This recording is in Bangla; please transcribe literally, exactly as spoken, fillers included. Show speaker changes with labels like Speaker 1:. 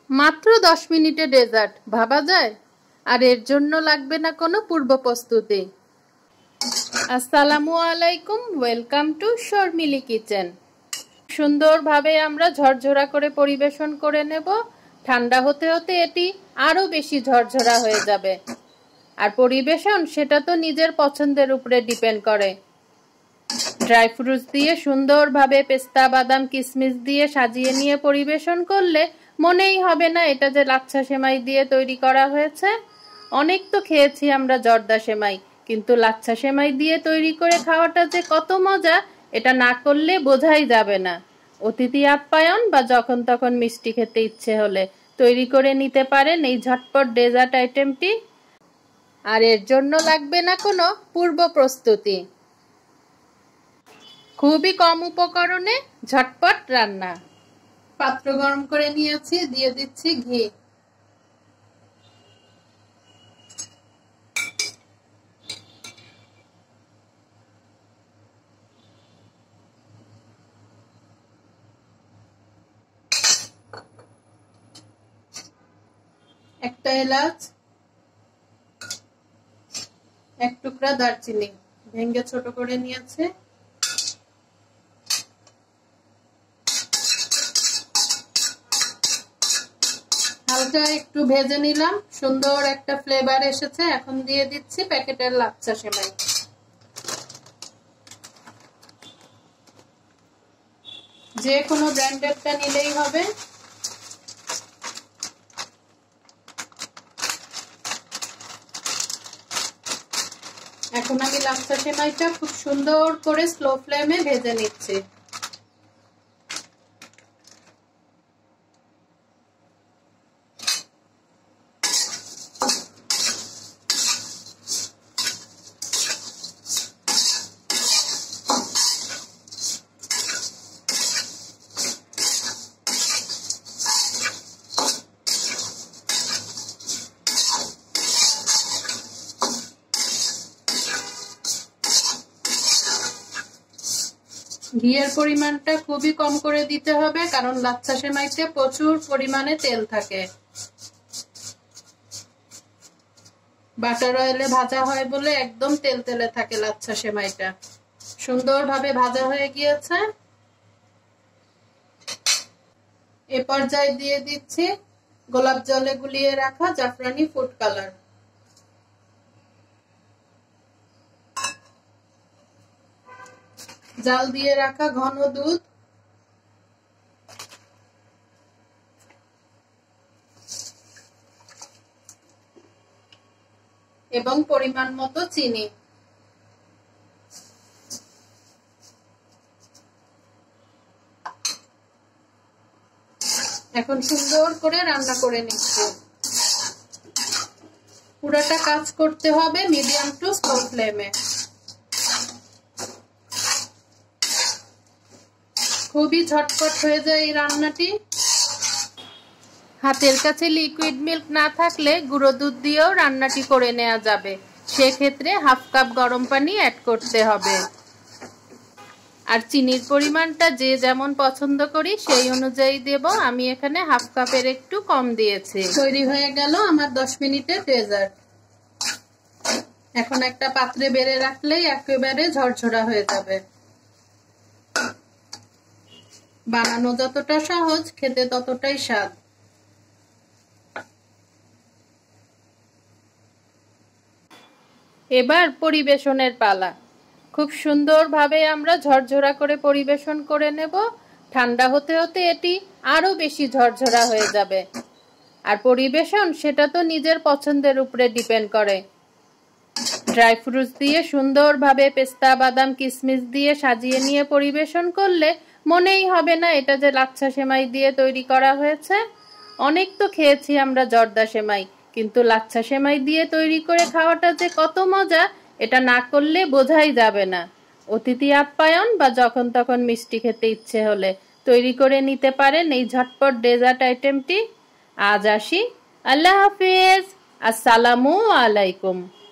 Speaker 1: মাত্র দশ মিনিটে ডেজার্ট, ভাবা যায়? আর এর জন্য লাগবে না কোনো পূর্ব প্রস্তুতি। আসসালামু আলাইকুম, ওয়েলকাম টু শর্মিলি কিচেন। সুন্দরভাবে আমরা ঝরঝরা করে পরিবেশন করে নেব। ঠান্ডা হতে হতে এটি আরো বেশি ঝরঝরা হয়ে যাবে। আর পরিবেশন সেটা তো নিজের পছন্দের উপরে ডিপেন্ড করে। ড্রাই ফ্রুটস দিয়ে সুন্দরভাবে পেস্তা বাদাম কিশমিশ দিয়ে সাজিয়ে নিয়ে পরিবেশন করলে মনেই হবে না এটা যে লাচ্ছা সেমাই দিয়ে তৈরি করা হয়েছে। অনেক তো খেয়েছি আমরা জর্দা সেমাই, কিন্তু লাচ্ছা সেমাই দিয়ে তৈরি করে খাওয়াটা যে কত মজা এটা না করলে বোঝাই যাবে না। অতিথি আপ্যায়ন বা যখন তখন মিষ্টি খেতে ইচ্ছে হলে তৈরি করে নিতে পারেন এই ঝটপট ডেজার্ট আইটেমটি। আর এর জন্য লাগবে না কোনো পূর্ব প্রস্তুতি। খুবই কম উপকরণে ঝটপট রান্না। পাত্র গরম করে নিয়েছি, দিয়ে দিচ্ছি ঘি। একটা এলাচ, এক টুকরা দারচিনি ভেঙে ছোট করে নিয়েছে। হালকা একটু ভেজে নিলাম, সুন্দর একটা ফ্লেভার এসেছে। এখন দিয়ে দিচ্ছি প্যাকেটের লাচ্ছা সেমাই। যে কোনো ব্র্যান্ডেরটা নিলেই হবে। এখন আমি লাচ্ছা সেমাইটা খুব সুন্দর করে স্লো ফ্লেমে ভেজে নিচ্ছি। ঘিয়ের পরিমাণটা খুবই কম করে দিতে হবে, কারণ লাচ্ছা সেমাইতে প্রচুর পরিমাণে তেল থাকে। বাটার অয়েলে ভাজা হয় বলে একদম তেল তেলে থাকে লাচ্ছা সেমাইটা। সুন্দরভাবে ভাজা হয়ে গিয়েছে। এ পর্যায়ে দিয়ে দিচ্ছি গোলাপ জলে গুলিয়ে রাখা জাফরানি ফুড কালার। জাল দিয়ে রাখা ঘন দুধ, এবং পরিমাণ মতো চিনি। এখন সুন্দর করে রান্না করে নিচ্ছি। পুরোটা কাজ করতে হবে মিডিয়াম টু স্লো ফ্লেমে। খুবই ঝটপট হয়ে যায় এই রান্নাটি। হাতের কাছে লিকুইড মিল্ক না থাকলে গুঁড়ো দুধ দিয়েও রান্নাটি করে নেওয়া যাবে। সেক্ষেত্রে হাফ কাপ গরম পানি অ্যাড করতে হবে। আর চিনির পরিমাণটা যে যেমন পছন্দ করি সেই অনুযায়ী দেব। আমি এখানে হাফ কাপের একটু কম দিয়েছি। তৈরি হয়ে গেল আমার দশ মিনিটের ডেজার্ট। এখন একটা পাত্রে বেড়ে রাখলেই একেবারে ঝরঝরা হয়ে যাবে। বানানো যতটা সহজ, খেতে ততটাই স্বাদ। এবার পরিবেশনের পালা। খুব সুন্দরভাবে আমরা ঝরঝরা করে পরিবেশন করে নেব। ঠান্ডা হতে হতে এটি আরো বেশি ঝরঝরা হয়ে যাবে। আর পরিবেশন সেটা তো নিজের পছন্দের উপরে ডিপেন্ড করে। ড্রাই ফ্রুটস দিয়ে সুন্দরভাবে পেস্তা বাদাম কিশমিশ দিয়ে সাজিয়ে নিয়ে পরিবেশন করলে মনেই হবে না এটা যে লাচ্ছা সেমাই দিয়ে তৈরি করা হয়েছে। অনেক তো খেয়েছি আমরা জর্দা সেমাই, কিন্তু লাচ্ছা সেমাই দিয়ে তৈরি করে খাওয়াটা যে কত মজা এটা না করলে বোঝাই যাবে না। অতিথি আপ্যায়ন বা যখন তখন মিষ্টি খেতে ইচ্ছে হলে তৈরি করে নিতে পারেন এই ঝটপট ডেজার্ট আইটেমটি। আজ আসি, আল্লাহ হাফিজ, আসসালামু আলাইকুম।